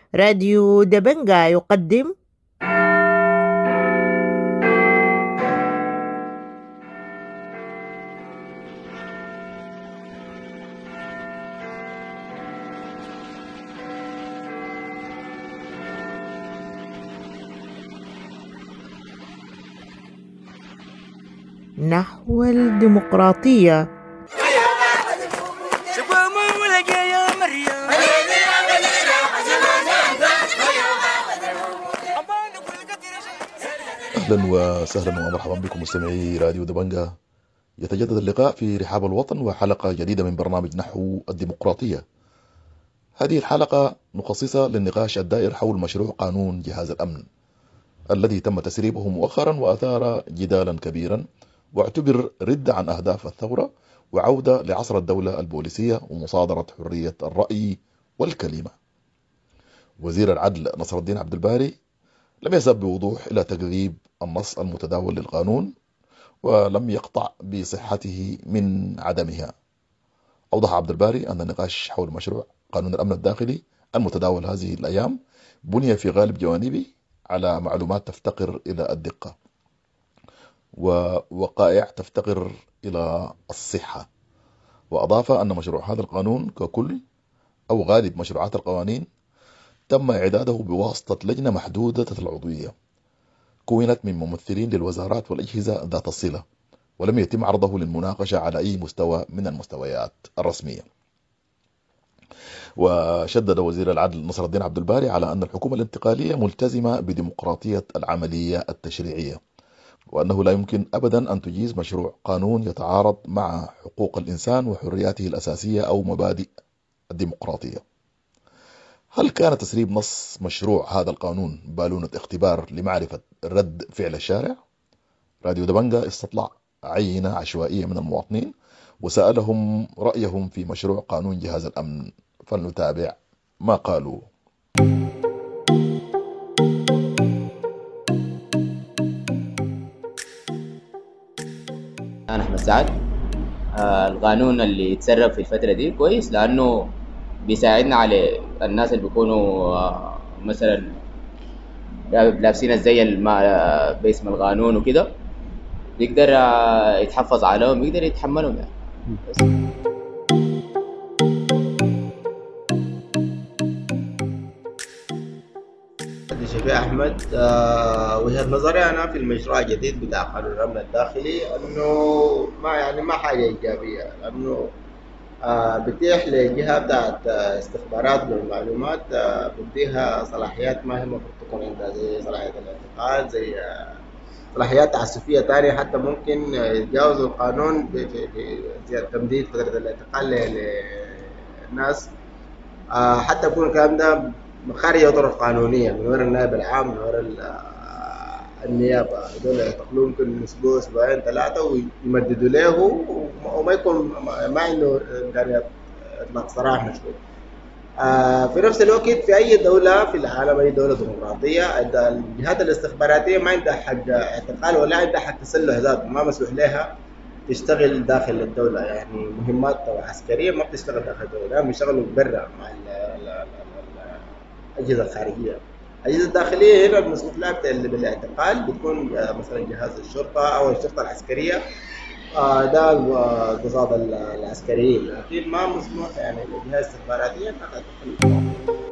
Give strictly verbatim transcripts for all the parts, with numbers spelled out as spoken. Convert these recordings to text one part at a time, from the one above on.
راديو دبنجا يقدم نحو الديمقراطية. أهلا وسهلا ومرحبا بكم مستمعي راديو دبنجا. يتجدد اللقاء في رحاب الوطن وحلقة جديدة من برنامج نحو الديمقراطية. هذه الحلقة نخصصها للنقاش الدائر حول مشروع قانون جهاز الأمن الذي تم تسريبه مؤخرا وأثار جدالا كبيرا، واعتبر ردة عن أهداف الثورة وعودة لعصر الدولة البوليسية ومصادرة حرية الرأي والكلمة. وزير العدل نصر الدين عبد الباري لم يذهب بوضوح إلى تكذيب النص المتداول للقانون، ولم يقطع بصحته من عدمها. أوضح عبد الباري أن النقاش حول مشروع قانون الأمن الداخلي المتداول هذه الأيام بني في غالب جوانبه على معلومات تفتقر إلى الدقة ووقائع تفتقر إلى الصحة. وأضاف أن مشروع هذا القانون ككل أو غالب مشروعات القوانين تم إعداده بواسطة لجنة محدودة العضوية كونت من ممثلين للوزارات والأجهزة ذات الصلة، ولم يتم عرضه للمناقشة على أي مستوى من المستويات الرسمية. وشدد وزير العدل نصر الدين عبد الباري على أن الحكومة الانتقالية ملتزمة بديمقراطية العملية التشريعية، وأنه لا يمكن أبدا أن تجيز مشروع قانون يتعارض مع حقوق الإنسان وحرياته الأساسية أو مبادئ الديمقراطية. هل كان تسريب نص مشروع هذا القانون بالونة اختبار لمعرفة رد فعل الشارع؟ راديو دبنجا استطلع عينة عشوائية من المواطنين وسألهم رأيهم في مشروع قانون جهاز الأمن، فلنتابع ما قالوا. أنا أحمد سعد. آه القانون اللي يتسرب في الفترة دي كويس، لأنه بيساعدنا على الناس اللي بيكونوا آه مثلا لابسين الزي الما- باسم القانون وكده، بيقدر آه يتحفظ عليهم، يقدر يتحملهم يعني. بس. شفيع أحمد. آه، وجهة نظري أنا في المشروع الجديد بتاع قانون الأمن الداخلي إنه ما يعني ما حاجة إيجابية، لأنه آه بتيح لجهة بتاعت آه، استخبارات بالمعلومات، آه بديها صلاحيات ما هي المفروض تكون عندها، زي صلاحية الانتقال، زي آه، صلاحيات تعسفية تانية، حتى ممكن آه، يتجاوزوا القانون ب- في في زي تمديد فترة الانتقال ل- للناس. آه، حتى يكون الكلام ده خارج طرق قانونية من وراء النائب العام، من وراء ال- آه، النيابة. هذول يعتقلوه يمكن أسبوع أسبوعين ثلاثة ويمددوا له، وما وما يكون ما ما عنده إمكانية إطلاق سراح مشروع. آه، في نفس الوقت في أي دولة في العالم، أي دولة ديمقراطية، الجهات الاستخباراتية ما عندها حق اعتقال ولا عندها حق تسلح ذاته، ما مسموح لها تشتغل داخل الدولة. يعني مهمات عسكرية ما بتشتغل داخل الدولة، بيشتغلوا برا مع ال- ال- ال- ال- الأجهزة الخارجية. الأجهزة الداخلية هنا المسموح لها بت- بالاعتقال بتكون آه، مثلا جهاز الشرطة أو الشرطة العسكرية، آه، ده القصاد العسكريين، لكن ما مسموح يعني للجهات الاستخباراتية أنها تعتقل.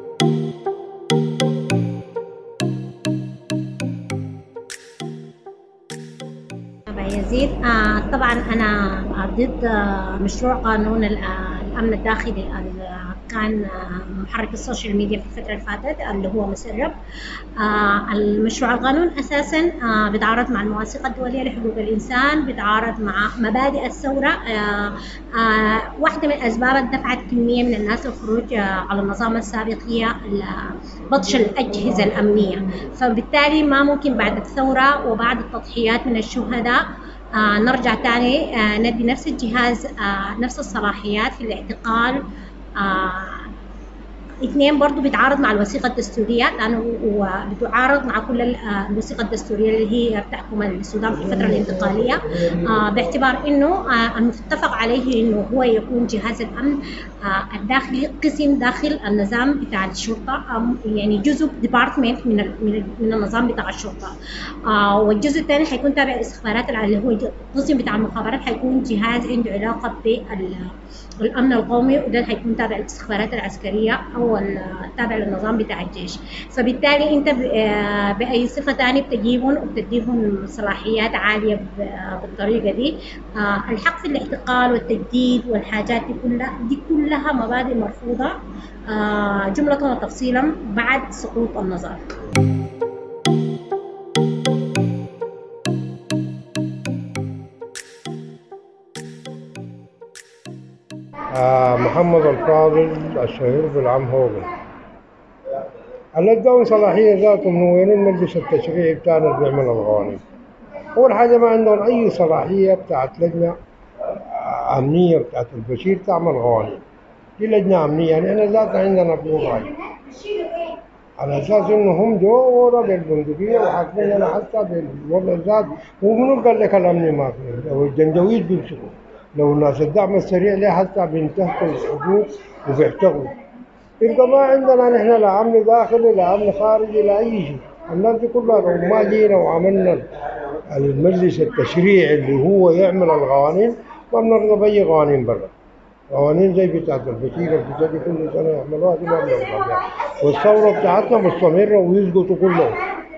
أبا يزيد. آه طبعا أنا ضد آه مشروع قانون ال- آه الأمن الداخلي اللي كان آه محرك السوشيال ميديا في الفترة اللي فاتت، اللي هو مسرب. آه المشروع القانون أساسا آه بيتعارض مع المواثيق الدولية لحقوق الإنسان، بيتعارض مع مبادئ الثورة. آه آه واحدة من الأسباب اللي دفعت كمية من الناس للخروج آه على النظام السابق هي ال- بطش الأجهزة الأمنية، فبالتالي ما ممكن بعد الثورة وبعد التضحيات من الشهداء آه نرجع تاني آه ندي نفس الجهاز آه نفس الصلاحيات في الاعتقال آه اثنين برضو بيتعارض مع الوثيقة الدستورية، لأنه بتعارض مع كل الوثيقة الدستورية اللي هي بتحكم السودان في الفترة الانتقالية، آه باعتبار إنه آه المتفق عليه إنه هو يكون جهاز الأمن آه الداخلي قسم داخل النظام بتاع الشرطة، يعني جزء ديبارتمنت من من النظام بتاع الشرطة. آه والجزء الثاني حيكون تابع للاستخبارات اللي هو القسم بتاع المخابرات، حيكون جهاز عنده علاقة بالأمن القومي، وده حيكون تابع للاستخبارات العسكرية أو التابع للنظام بتاع الجيش. فبالتالي أنت بأي صفة ثانية بتجيبهم وبتديهم صلاحيات عالية بالطريقة دي. الحق في الاعتقال والتجديد والحاجات دي كلها دي كلها مبادئ مرفوضة جملة وتفصيلا بعد سقوط النظام. آه محمد الفاضل الشهير بالعم هوجن، اللي اداهم صلاحية ذاتهم من وين المجلس التشريعي بتاعنا اللي بيعمل القوانين. أول حاجة ما عندهم أي صلاحية بتاعت لجنة أمنية بتاعت البشير تعمل قوانين، دي لجنة أمنية، يعني أنا ذاتها عندنا بوضعي على أساس إنه هم جو ورا بالبندقية وحاكمين أنا حتى بالوضع الذات. ومنو قال لك الأمن ما فيه؟ لو الجنجويد بيمسكوا، لو الناس الدعم السريع ليه حتى بينتهكوا الحقوق وبيحتقوا. يبقى ما عندنا نحن لا أمن داخلي لا أمن خارجي لا أي شيء. الناس دي كلها لو ما جينا وعملنا المجلس التشريعي اللي هو يعمل القوانين، ما بنرضى بأي قوانين برا. قوانين زي بتاعت البشير البشير دي كل سنة يعملوها دي ما بنرضى بها. والثورة بتاعتنا مستمرة ويسقطوا كلهم.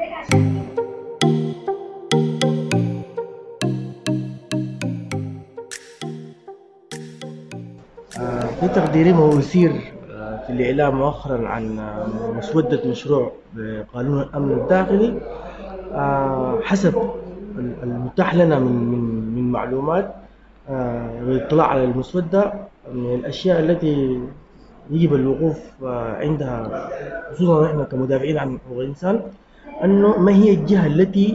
في تقديري ما هو يثير في الإعلام مؤخرا عن مسودة مشروع بقانون الأمن الداخلي، حسب المتاح لنا من من من معلومات والاطلاع على المسودة، من الأشياء التي يجب الوقوف عندها خصوصا نحن كمدافعين عن حقوق الإنسان، أنه ما هي الجهة التي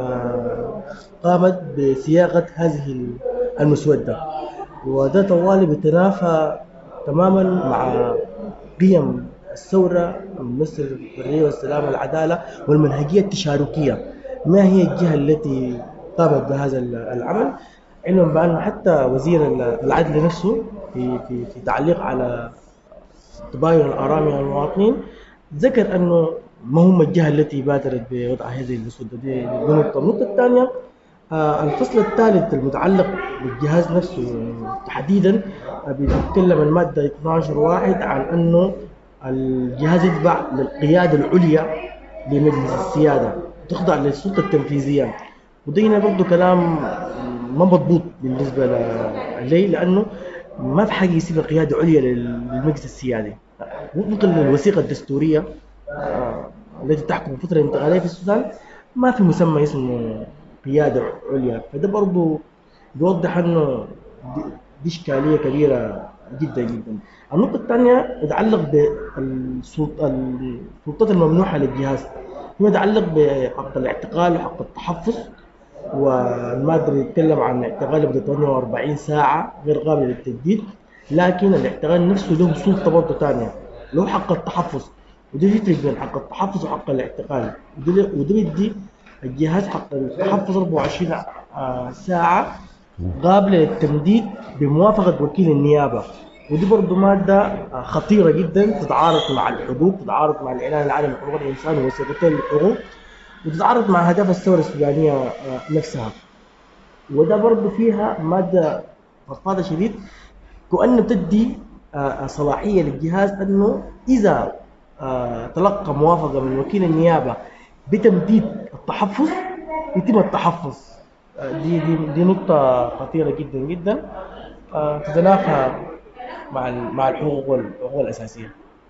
قامت بصياغة هذه المسودة. وده طوالي بيتنافى تماما مع قيم الثورة مثل الحرية والسلام والعدالة والمنهجية التشاركية. ما هي الجهة التي قامت بهذا العمل؟ علما بأن حتى وزير العدل نفسه في, في, في تعليق على تباين الآراء من المواطنين ذكر أنه ما هم الجهة التي بادرت بوضع هذه المسودة. دي نقطة. النقطة الثانية الفصل الثالث المتعلق بالجهاز نفسه تحديدا بيتكلم المادة اثناشر واحد عن أنه الجهاز يتبع للقيادة العليا لمجلس السيادة، تخضع للسلطة التنفيذية. وده هنا برضه كلام ما مضبوط بالنسبة لي، لأنه ما في حاجة يصير قيادة عليا للمجلس السيادي وفقا للوثيقة الدستورية التي تحكم الفترة الانتقالية في السودان. ما في مسمى اسمه قيادة عليا، فده برضو بيوضح انه دي اشكالية كبيرة جدا جدا. النقطة الثانية يتعلق بالسلطات الممنوحة للجهاز، فيما يتعلق بحق الاعتقال وحق التحفظ، والمادة بيتكلم عن اعتقال لمدة ثمانية وأربعين ساعة غير قابل للتجديد، لكن الاعتقال نفسه له سلطة برضه ثانية، له حق التحفظ، وده يفرق بين حق التحفظ وحق الاعتقال. وده بيدي الجهاز حق التحفظ أربعة وعشرين ساعة قابلة للتمديد بموافقة وكيل النيابة. ودي برضه مادة خطيرة جدا، تتعارض مع الحقوق، تتعارض مع الإعلان العالمي لحقوق الإنسان ووثيقتين للحقوق، وتتعارض مع أهداف الثورة السودانية نفسها. وده برضه فيها مادة فضفاضة شديد، كأنه بتدي صلاحية للجهاز أنه إذا تلقى موافقة من وكيل النيابة بتمديد التحفظ يتم التحفظ. دي دي دي نقطة خطيرة جدا جدا تتنافى مع مع الحقوق والحقوق الأساسية.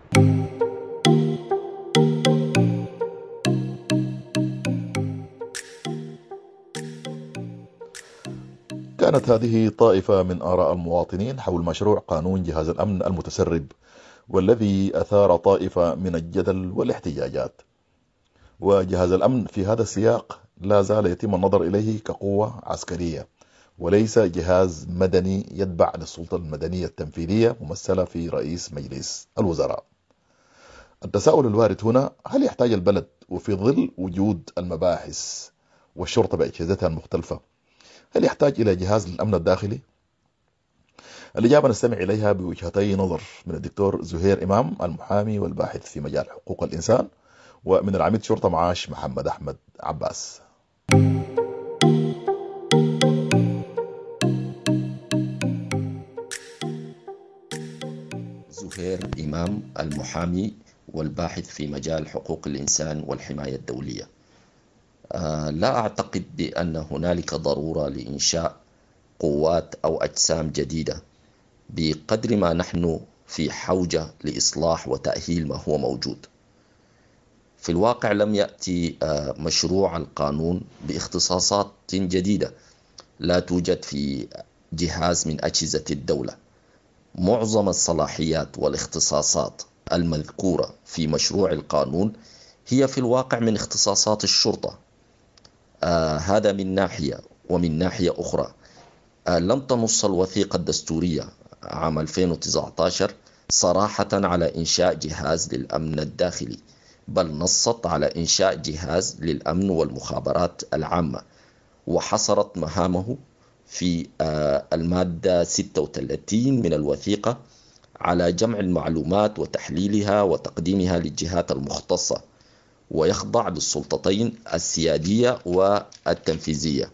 كانت هذه طائفة من آراء المواطنين حول مشروع قانون جهاز الأمن المتسرب، والذي أثار طائفة من الجدل والاحتجاجات. وجهاز الأمن في هذا السياق لا زال يتم النظر إليه كقوة عسكرية وليس جهاز مدني يتبع للسلطة المدنية التنفيذية ممثلة في رئيس مجلس الوزراء. التساؤل الوارد هنا: هل يحتاج البلد وفي ظل وجود المباحث والشرطة بأجهزتها المختلفة، هل يحتاج إلى جهاز للأمن الداخلي؟ الإجابة نستمع إليها بوجهتي نظر من الدكتور زهير إمام المحامي والباحث في مجال حقوق الإنسان، ومن العميد شرطة معاش محمد أحمد عباس. زهير إمام المحامي والباحث في مجال حقوق الإنسان والحماية الدولية. آه لا أعتقد بأن هنالك ضرورة لإنشاء قوات أو أجسام جديدة بقدر ما نحن في حوجة لإصلاح وتأهيل ما هو موجود. في الواقع لم يأتي آه مشروع القانون باختصاصات جديدة لا توجد في جهاز من أجهزة الدولة. معظم الصلاحيات والاختصاصات المذكورة في مشروع القانون هي في الواقع من اختصاصات الشرطة. آه هذا من ناحية، ومن ناحية أخرى آه لم تنص الوثيقة الدستورية عام ألفين وتسعة عشر صراحة على إنشاء جهاز للأمن الداخلي، بل نصت على إنشاء جهاز للأمن والمخابرات العامة، وحصرت مهامه في المادة ستة وثلاثين من الوثيقة على جمع المعلومات وتحليلها وتقديمها للجهات المختصة، ويخضع للسلطتين السيادية والتنفيذية.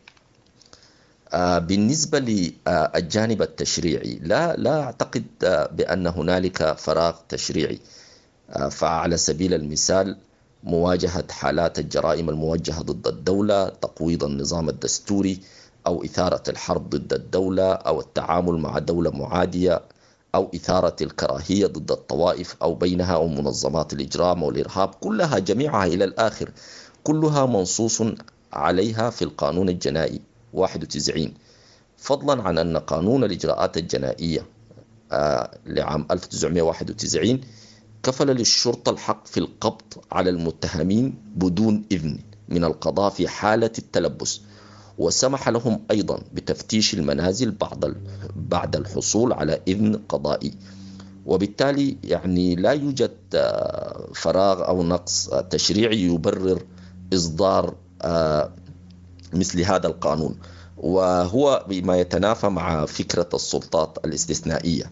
بالنسبة للجانب التشريعي لا لا أعتقد بأن هنالك فراغ تشريعي. فعلى سبيل المثال مواجهة حالات الجرائم الموجهة ضد الدولة، تقويض النظام الدستوري، أو إثارة الحرب ضد الدولة، أو التعامل مع دولة معادية، أو إثارة الكراهية ضد الطوائف أو بينها أو منظمات الإجرام والإرهاب، كلها جميعها إلى الآخر كلها منصوص عليها في القانون الجنائي واحد وتسعين، فضلا عن أن قانون الإجراءات الجنائية لعام ألف وتسعمائة وواحد وتسعين كفل للشرطة الحق في القبض على المتهمين بدون إذن من القضاء في حالة التلبس، وسمح لهم أيضا بتفتيش المنازل بعد بعد الحصول على إذن قضائي. وبالتالي يعني لا يوجد فراغ أو نقص تشريعي يبرر إصدار مثل هذا القانون، وهو بما يتنافى مع فكرة السلطات الاستثنائية.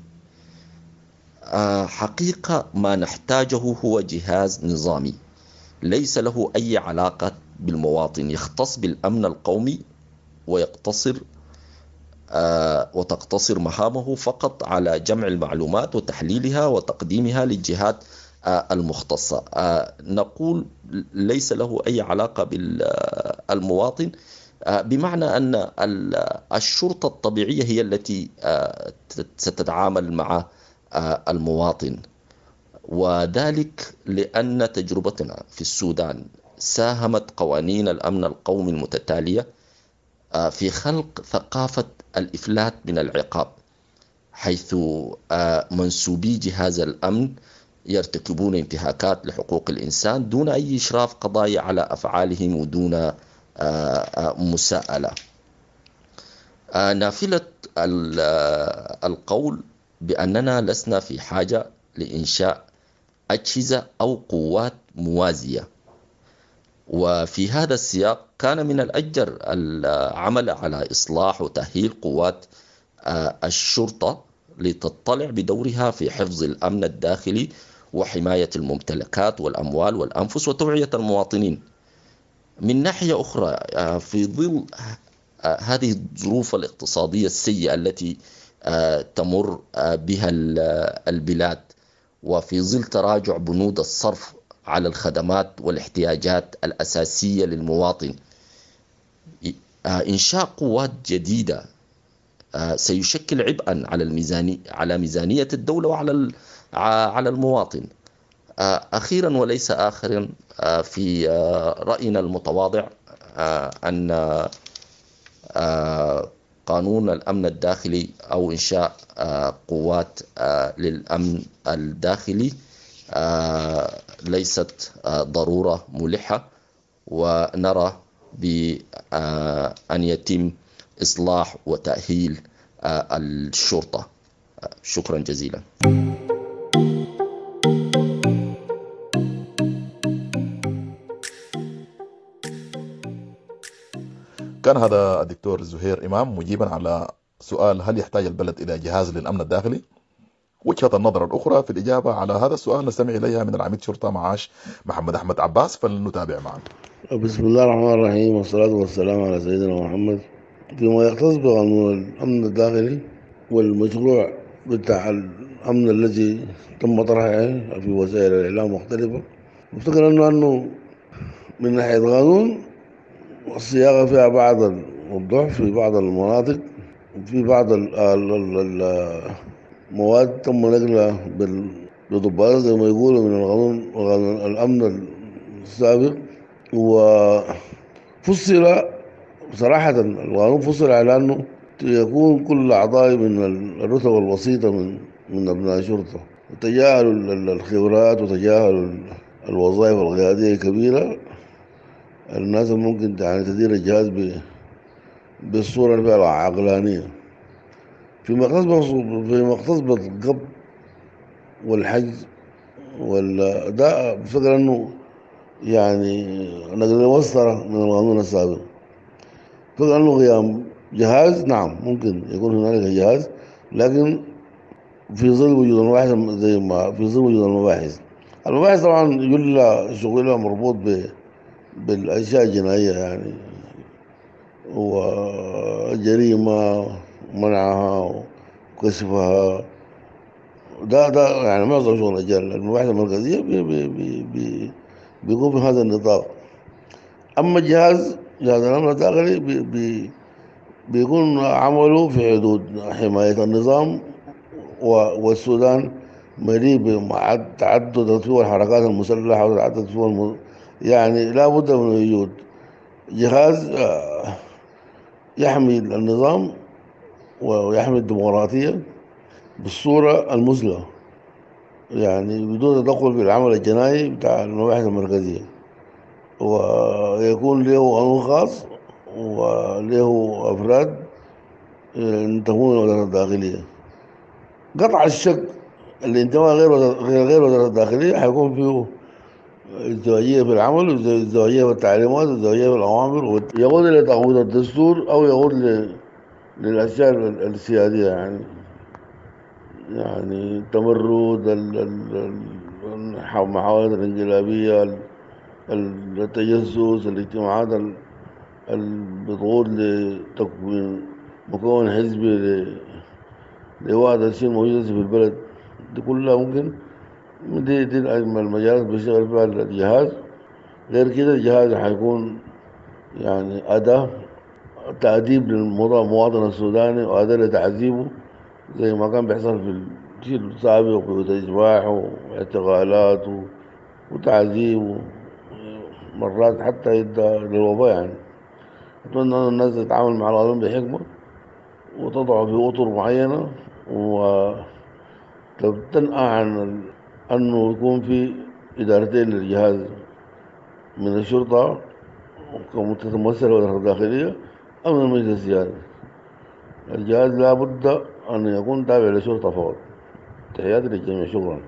حقيقة ما نحتاجه هو جهاز نظامي ليس له أي علاقة بالمواطن، يختص بالأمن القومي ويقتصر آه وتقتصر مهامه فقط على جمع المعلومات وتحليلها وتقديمها للجهات آه المختصة. آه نقول ليس له أي علاقة بالمواطن، آه بمعنى أن الشرطة الطبيعية هي التي آه ستتعامل مع آه المواطن، وذلك لأن تجربتنا في السودان ساهمت قوانين الأمن القومي المتتالية في خلق ثقافة الإفلات من العقاب، حيث منسوبي جهاز الأمن يرتكبون انتهاكات لحقوق الإنسان دون أي إشراف قضائي على أفعالهم ودون مساءلة. نافلة القول بأننا لسنا في حاجة لإنشاء أجهزة أو قوات موازية، وفي هذا السياق كان من الأجدر العمل على إصلاح وتأهيل قوات الشرطة لتطلع بدورها في حفظ الأمن الداخلي وحماية الممتلكات والأموال والأنفس وتوعية المواطنين. من ناحية أخرى، في ظل هذه الظروف الاقتصادية السيئة التي تمر بها البلاد، وفي ظل تراجع بنود الصرف على الخدمات والاحتياجات الأساسية للمواطن، إنشاء قوات جديدة سيشكل عبئا على الميزانية على ميزانية الدولة وعلى على المواطن. أخيرا وليس آخرا، في رأينا المتواضع أن قانون الأمن الداخلي أو إنشاء قوات للأمن الداخلي ليست ضرورة ملحة، ونرى بأن يتم إصلاح وتأهيل الشرطة. شكرا جزيلا. كان هذا الدكتور زهير إمام مجيبا على سؤال هل يحتاج البلد إلى جهاز للأمن الداخلي. وجهة النظر الأخرى في الإجابة على هذا السؤال نستمع إليها من العميد شرطة معاش محمد أحمد عباس، فلنتابع معا. بسم الله الرحمن الرحيم، والصلاة والسلام على سيدنا محمد. فيما يختص بقانون الأمن الداخلي والمشروع بتاع الأمن الذي تم طرحه في وسائل الإعلام مختلفة، أفتكر أنه أنه من ناحية قانون الصياغة فيها بعض الضعف في بعض المناطق، في بعض المواد تم نقلها بضباط زي ما يقولوا من القانون الأمن السابق، وفصل صراحة القانون فصل على أنه يكون كل أعضاء من الرتب البسيطة من من أبناء الشرطة، وتجاهلوا الخبرات وتجاهلوا الوظائف القيادية الكبيرة. الناس ممكن يعني تدير الجهاز بالصورة العقلانية. فيما يختص فيما يختص بالقبض والحجز والأداء، بفكر أنه يعني نقل مسطرة من القانون السابق. بفكر أنه قيام جهاز نعم ممكن يكون هنالك جهاز، لكن في ظل وجود المباحث زي ما في ظل وجود المباحث. المباحث طبعا كلها شغلها مربوط ب بالأشياء الجنائية يعني، وجريمة منعها وكشفها، ده ده يعني معظم شغل الرجال. المباحث المركزية بي بي بي بي بيقوم في هذا النطاق. أما الجهاز جهاز الأمن الداخلي بي بي بيكون عمله في حدود حماية النظام، والسودان مليء بتعدد فيه الحركات المسلحة وتعدد فيه الم... يعني لا بد من وجود جهاز يحمي النظام ويحمي الديمقراطية بالصورة المثلى، يعني بدون تدخل في العمل الجنائي بتاع المباحث المركزية، ويكون له قانون خاص وله أفراد ينتمون للوزارة الداخلية. قطع الشك الانتماء غير غير وزارة الداخلية حيكون فيه ازدواجية في العمل وازدواجية في التعليمات وازدواجية في الأوامر، يقود إلى تغويض الدستور أو يقود للأشياء السيادية يعني يعني التمرد، المحاولات الانقلابية، التجسس، الاجتماعات البتقود لتكوين مكون حزبي لوعد الشيء الموجودة في البلد، دي كلها ممكن دي دي المجالات بيشتغل فيها الجهاز. غير كده الجهاز حيكون يعني أداة تأديب للمواطن السوداني وأداة لتعذيبه زي ما كان بيحصل في الجيل السابق، وتجماع واعتقالات وتعذيب مرات حتى يدى للوباء. يعني أتمنى أن الناس تتعامل مع القانون بحكمة وتضع في أطر معينة، وتنأى عن أنه يكون في إدارتين للجهاز من الشرطة كمتمثلة وزارة الداخلية أو من المجلس السيادي. الجهاز لا بد أن يكون تابع للشرطة فقط. تحياتي للجميع، شكرا.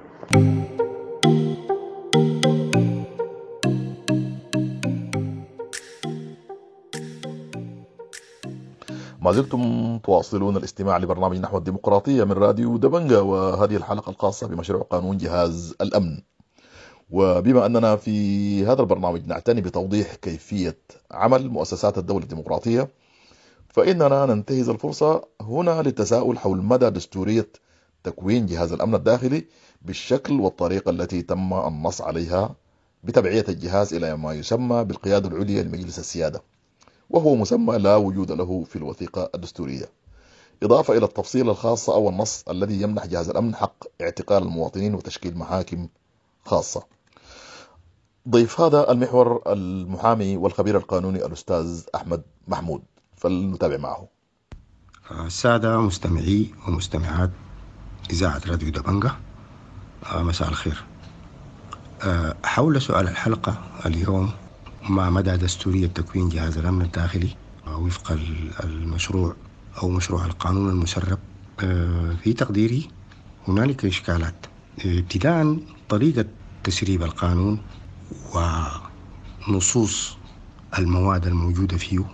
ما زلتم تواصلون الاستماع لبرنامج نحو الديمقراطية من راديو دبنجا، وهذه الحلقة الخاصة بمشروع قانون جهاز الأمن. وبما أننا في هذا البرنامج نعتني بتوضيح كيفية عمل مؤسسات الدولة الديمقراطية، فإننا ننتهز الفرصة هنا للتساؤل حول مدى دستورية تكوين جهاز الأمن الداخلي بالشكل والطريقة التي تم النص عليها بتبعية الجهاز إلى ما يسمى بالقيادة العليا لمجلس السيادة، وهو مسمى لا وجود له في الوثيقة الدستورية، إضافة إلى التفصيل الخاص أو النص الذي يمنح جهاز الأمن حق اعتقال المواطنين وتشكيل محاكم خاصة. ضيف هذا المحور المحامي والخبير القانوني الأستاذ أحمد محمود، فلنتابع معه. السادة مستمعي ومستمعات إذاعة راديو دبنجا، مساء الخير. حول سؤال الحلقة اليوم، ما مدى دستورية تكوين جهاز الأمن الداخلي وفق المشروع أو مشروع القانون المسرب؟ في تقديري هنالك إشكالات. ابتداء طريقة تسريب القانون ونصوص المواد الموجودة فيه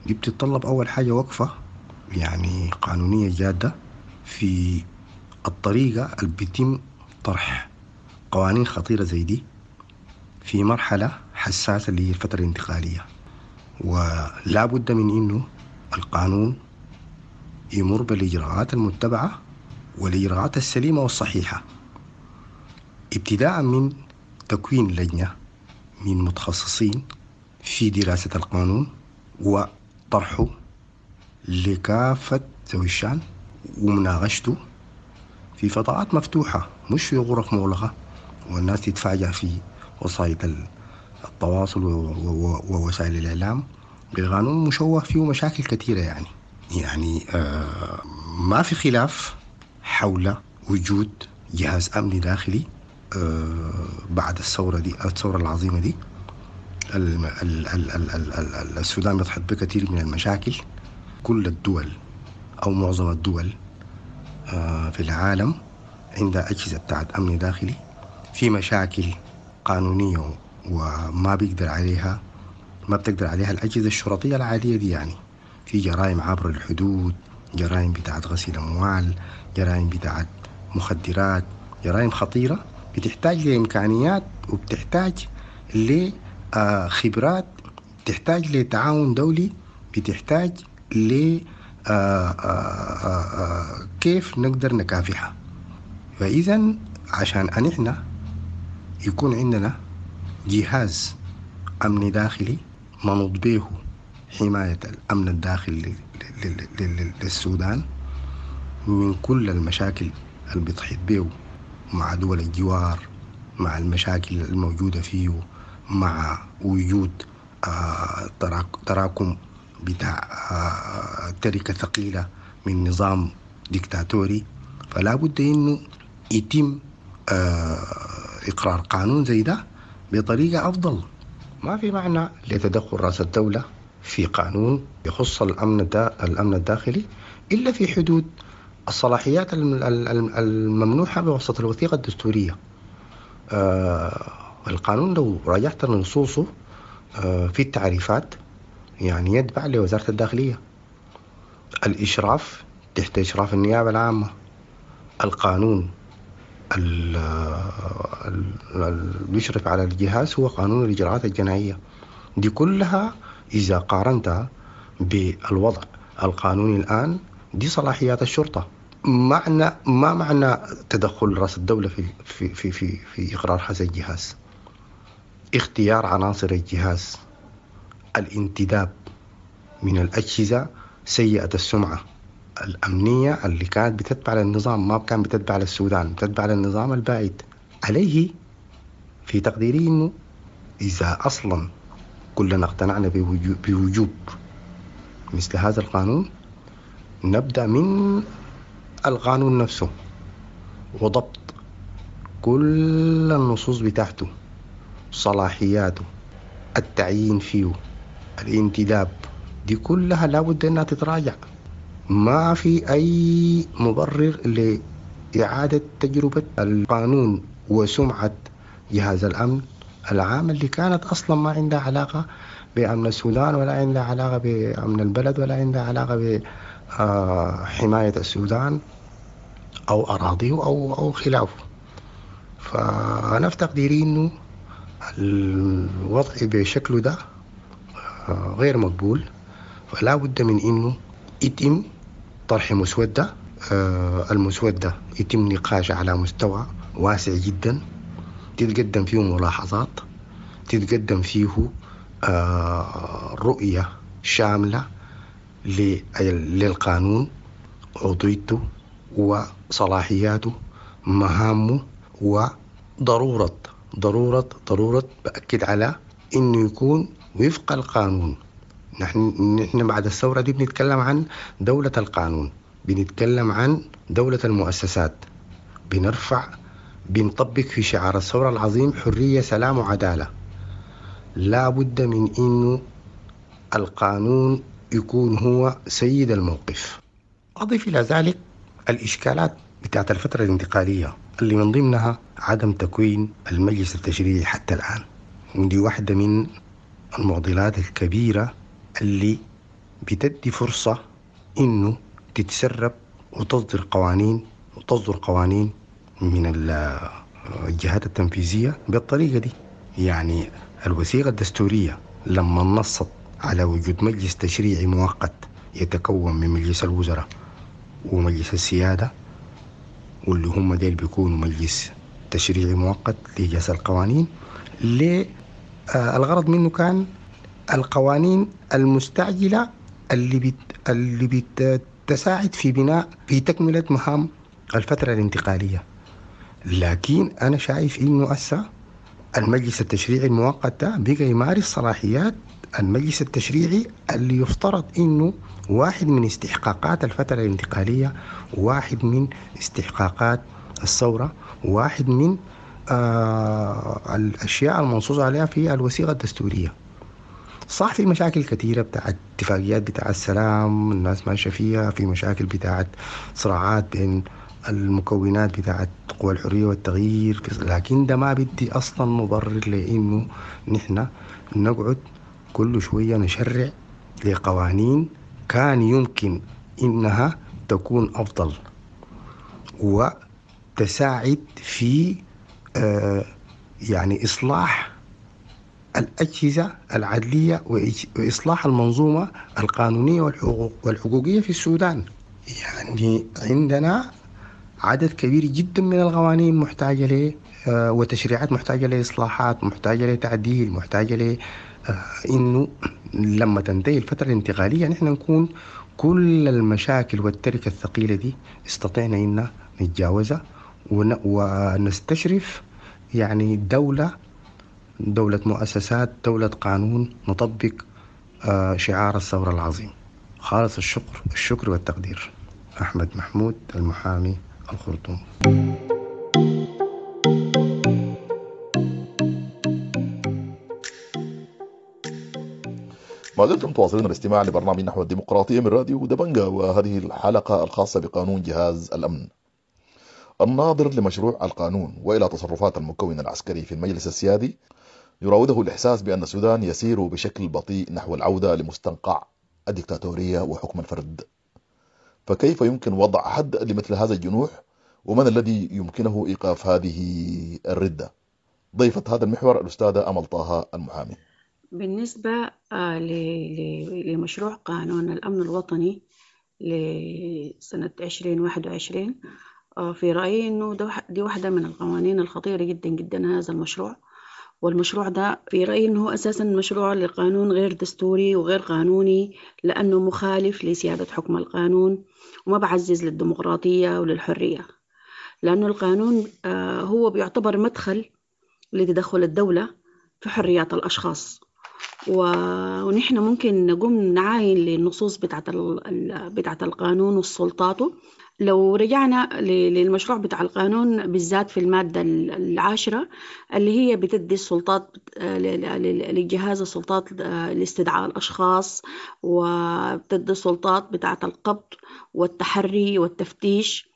دي بتتطلب أول حاجة وقفة يعني قانونية جادة في الطريقة اللي بيتم طرح قوانين خطيرة زي دي في مرحلة حساسة اللي هي الفترة الانتقالية. ولا بد من إنه القانون يمر بالإجراءات المتبعة والإجراءات السليمة والصحيحة، ابتداء من تكوين لجنة من متخصصين في دراسة القانون وطرحه لكافة ذوي الشأن ومناقشته في فضاءات مفتوحة، مش في غرف مغلقة والناس تتفاجأ في وسائل التواصل ووسائل الإعلام بقانون مشوه فيه مشاكل كثيرة. يعني يعني آه ما في خلاف حول وجود جهاز أمني داخلي آه بعد الثورة دي الثورة العظيمة دي. ال ال ال ال ال ال السودان بيتحط بكثير من المشاكل. كل الدول أو معظم الدول آه في العالم عندها أجهزة بتاعت أمن داخلي. في مشاكل قانونية وما بيقدر عليها ما بتقدر عليها الأجهزة الشرطية العادية دي. يعني في جرائم عبر الحدود، جرائم بتاعت غسيل أموال، جرائم بتاعت مخدرات، جرائم خطيرة بتحتاج لإمكانيات وبتحتاج لخبرات، بتحتاج لتعاون دولي، بتحتاج ل كيف نقدر نكافحها. فإذا عشان أن احنا يكون عندنا جهاز أمني داخلي منوط به حماية الأمن الداخلي للسودان من كل المشاكل اللي بتحيط به مع دول الجوار، مع المشاكل الموجودة فيه، مع وجود آه تراكم بتاع آه تركة ثقيلة من نظام ديكتاتوري، فلا بد إنه يتم آه إقرار قانون زي ده بطريقة أفضل. ما في معنى لتدخل رأس الدولة في قانون يخص الأمن الأمن الداخلي إلا في حدود الصلاحيات الممنوحة بواسطة الوثيقة الدستورية. آه القانون لو راجعت نصوصه آه في التعريفات يعني يتبع لوزارة الداخلية. الإشراف تحت إشراف النيابة العامة. القانون اللي بيشرف على الجهاز هو قانون الإجراءات الجنائية. دي كلها إذا قارنتها بالوضع القانوني الآن دي صلاحيات الشرطة. معنى ما معنى تدخل رأس الدولة في في في في, في إقرار هذا الجهاز؟ اختيار عناصر الجهاز، الانتداب من الأجهزة سيئة السمعة الأمنية اللي كانت بتتبع للنظام، ما كان بتتبع للسودان، بتتبع للنظام البائد. عليه في تقديري إنه إذا أصلا كلنا اقتنعنا بوجوب مثل هذا القانون نبدأ من القانون نفسه وضبط كل النصوص بتاعته، صلاحياته، التعيين فيه، الانتداب، دي كلها لابد أنها تتراجع. ما في أي مبرر لإعادة تجربة القانون وسمعة جهاز الأمن العام اللي كانت أصلا ما عندها علاقة بأمن السودان ولا عندها علاقة بأمن البلد ولا عندها علاقة بحماية السودان أو أراضيه أو أو خلافه. فأنا في تقديري إنه الوضع بشكله ده غير مقبول، فلا بد من إنه يتم طرح مسودة. المسودة يتم نقاش على مستوى واسع جدا، تتقدم فيه ملاحظات، تتقدم فيه رؤية شاملة للقانون، عضويته وصلاحياته، مهامه، وضرورة ضرورة ضرورة بأكد على إنه يكون وفق القانون. نحن نحن بعد الثورة دي بنتكلم عن دولة القانون، بنتكلم عن دولة المؤسسات، بنرفع بنطبق في شعار الثورة العظيم حرية سلام وعدالة. لا بد من إنه القانون يكون هو سيد الموقف. أضيف إلى ذلك الإشكالات بتاعت الفترة الانتقالية اللي من ضمنها عدم تكوين المجلس التشريعي حتى الآن، ودي واحدة من المعضلات الكبيرة اللي بتدي فرصة إنه تتسرب وتصدر قوانين وتصدر قوانين من الجهات التنفيذية بالطريقة دي. يعني الوثيقة الدستورية لما نصت على وجود مجلس تشريعي مؤقت يتكون من مجلس الوزراء ومجلس السيادة، واللي هم ديل بيكونوا مجلس تشريعي مؤقت لإيجاز القوانين، الغرض منه كان القوانين المستعجلة اللي بت... اللي بتساعد في بناء في تكملة مهام الفترة الانتقالية. لكن أنا شايف إنه أسا المجلس التشريعي المؤقت ده بقى يمارس صلاحيات المجلس التشريعي اللي يفترض إنه واحد من استحقاقات الفترة الانتقالية، واحد من استحقاقات الثورة، واحد من آه الأشياء المنصوص عليها في الوثيقة الدستورية. صح في مشاكل كثيرة بتاعت اتفاقيات بتاع السلام الناس ماشية فيها، في مشاكل بتاعت صراعات بين المكونات بتاعت قوى الحرية والتغيير، لكن ده ما بدي أصلا مبرر لأنه نحن نقعد كل شوية نشرع لقوانين كان يمكن إنها تكون أفضل وتساعد في آه يعني إصلاح الأجهزة العدلية وإصلاح المنظومة القانونية والحقوقية في السودان. يعني عندنا عدد كبير جدا من القوانين محتاجة له وتشريعات محتاجة لإصلاحات، محتاجة لتعديل، محتاجة ل إنه لما تنتهي الفترة الانتقالية نحن نكون كل المشاكل والتركة الثقيلة دي استطعنا إن نتجاوزها ونستشرف يعني دولة دولة مؤسسات، دولة قانون، نطبق شعار الثورة العظيم. خالص الشكر الشكر والتقدير. أحمد محمود، المحامي، الخرطوم. ما زلتم تواصلون الاستماع لبرنامج نحو الديمقراطية من راديو دبنجا، وهذه الحلقة الخاصة بقانون جهاز الأمن. الناظر لمشروع القانون وإلى تصرفات المكون العسكري في المجلس السيادي يراوده الإحساس بأن السودان يسير بشكل بطيء نحو العودة لمستنقع الدكتاتورية وحكم الفرد. فكيف يمكن وضع حد لمثل هذا الجنوح، ومن الذي يمكنه إيقاف هذه الردة؟ ضيفة هذا المحور الأستاذة أمل طه، المحامي. بالنسبة لمشروع قانون الأمن الوطني لسنة عشرين واحد وعشرين، في رأيي أنه دي واحدة من القوانين الخطيرة جدا جدا هذا المشروع. والمشروع ده في رأيي أنه أساسا مشروع لقانون غير دستوري وغير قانوني، لأنه مخالف لسيادة حكم القانون وما بعزز للديمقراطية وللحرية، لأنه القانون هو بيعتبر مدخل لتدخل الدولة في حريات الأشخاص، ونحن ممكن نقوم نعاين للنصوص بتاعت بتاعت القانون والسلطاته. لو رجعنا للمشروع بتاع القانون بالذات في المادة العاشرة اللي هي بتدي السلطات للجهاز السلطات لاستدعاء الأشخاص، وبتدي السلطات بتاعت القبض والتحري والتفتيش،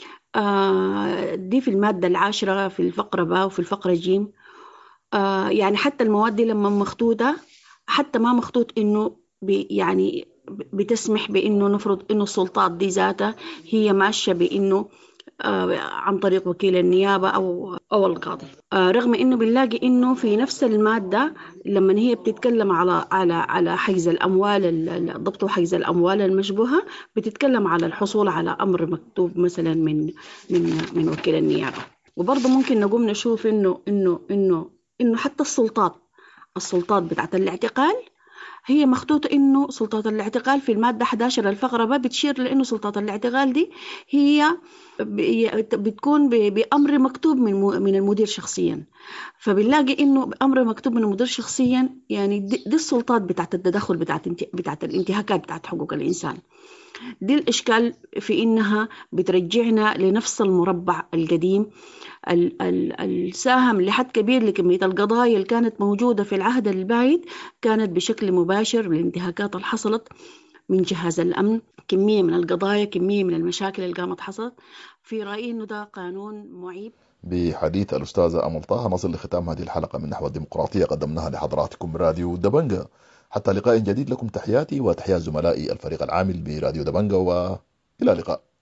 دي في المادة العاشرة في الفقرة باء وفي الفقرة جيم. يعني حتى المواد دي لما مخطوطة حتى ما مخطوط إنه يعني بتسمح بإنه نفرض إنه السلطات دي ذاتها هي ماشية بإنه آه عن طريق وكيل النيابة أو أو القاضي، آه رغم إنه بنلاقي إنه في نفس المادة لما هي بتتكلم على على على حجز الأموال، الضبط وحجز الأموال المشبوهة، بتتكلم على الحصول على أمر مكتوب مثلا من من من وكيل النيابة. وبرضه ممكن نقوم نشوف إنه إنه إنه إنه حتى السلطات السلطات بتاعت الاعتقال هي مخطوطة إنه سلطات الاعتقال في المادة أحد عشر الفقرة ب بتشير لإنه سلطات الاعتقال دي هي بتكون بأمر مكتوب من من المدير شخصيا. فبنلاقي إنه بأمر مكتوب من المدير شخصيا يعني دي, دي السلطات بتاعت التدخل بتاعت بتاعت الانتهاكات بتاعت حقوق الإنسان. دي الإشكال في إنها بترجعنا لنفس المربع القديم الساهم لحد كبير لكمية القضايا اللي كانت موجودة في العهد البعيد، كانت بشكل مباشر بالانتهاكات اللي حصلت من جهاز الأمن، كمية من القضايا، كمية من المشاكل اللي قامت حصلت. في رأيي إنه ده قانون معيب. بحديث الأستاذة أمل طه نصل لختام هذه الحلقة من نحو الديمقراطية قدمناها لحضراتكم راديو دبنجا. حتى لقاء جديد، لكم تحياتي وتحيات زملائي الفريق العامل براديو دبنجة، وإلى اللقاء.